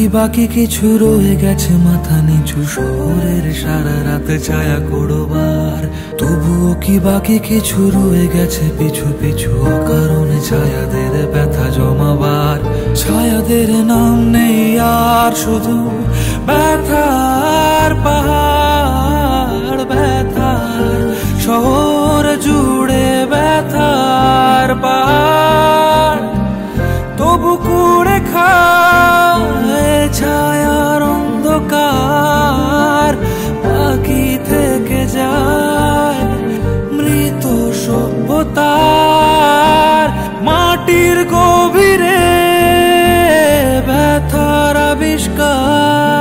কি বাকি কিছু রয়ে গেছে মাথা নিচু শহরের সারা রাত ছায়া করবার। তবুও কি বাকি কিছু রয়ে গেছে পিছু পিছু অকারণে ছায়াদের ব্যথা জমাবার। ছায়াদের নাম নেই আর শুধু ব্যথার পাহাড়, ব্যথার শহর জুড়ে ব্যথার পাহাড়। তবু কুড়ে খায় ছায়ার অন্ধকার, বাকি থেকে যায় মৃত সভ্যতার। মাটির গভীরে ব্যথার আবিষ্কার।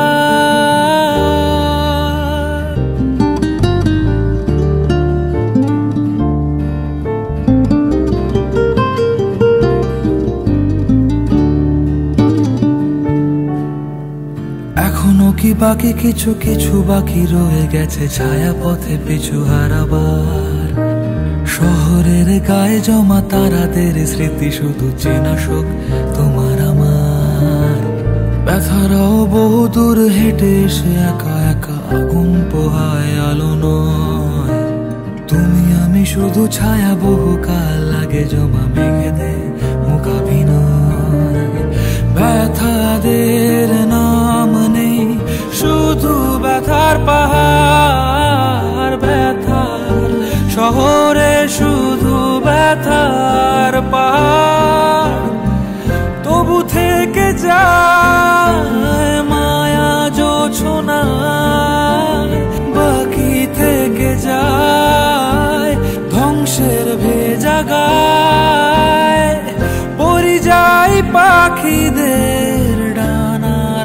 এখনো কি বাকি কিছু কিছু বাকি রয়ে গেছে ছায়া পথে পিছু হারাবার। শহরের গায়ে জমা তারাদের স্মৃতি শুধু চেনা শোক তোমার আমার। ব্যথারাও বহু দূর হেঁটে এসে একা একা আগুন পোহায় আলো নয়। তুমি আমি শুধু ছায়া, বহুকাল লাগে জমা মেঘেদের মোকাভিনয়। ব্যথাদের নাম নেই শুধু ব্যথার পাহাড়, ব্যথার শহরে শুধু ব্যথার পাহাড়। তবু থেকে যায় মায়া জোছনায়, বাকি থেকে যায় ধ্বংসের ভেজা গায়। পরিযায়ী পাখিদের ডানার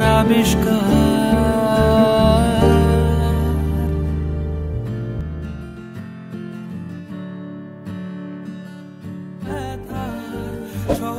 আবিষ্কার। ব্যথার